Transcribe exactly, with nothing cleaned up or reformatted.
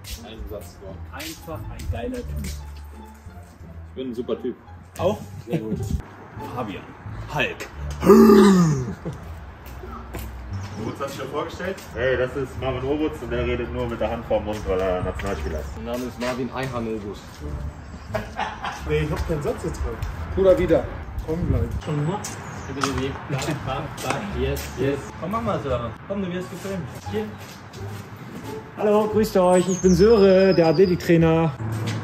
Ein Satz nur. Einfach ein geiler Typ. Ich bin ein super Typ. Auch? Sehr gut. Fabian. Hulk. Obutz hat sich schon vorgestellt? Hey, das ist Marvin Obutz und der redet nur mit der Hand vorm Mund, weil er Nationalspieler ist. Mein Name ist Marvin Eihanobus. Nee, ich hab keinen Satz jetzt drauf. Oder wieder. Komm gleich. Schon gemacht? Bitte, bitte. Da, da, da. Yes, yes. Komm, mach mal, Sören. Komm, du wirst gefilmt. Hier. Hallo, grüßt euch, ich bin Söre, der Athletiktrainer.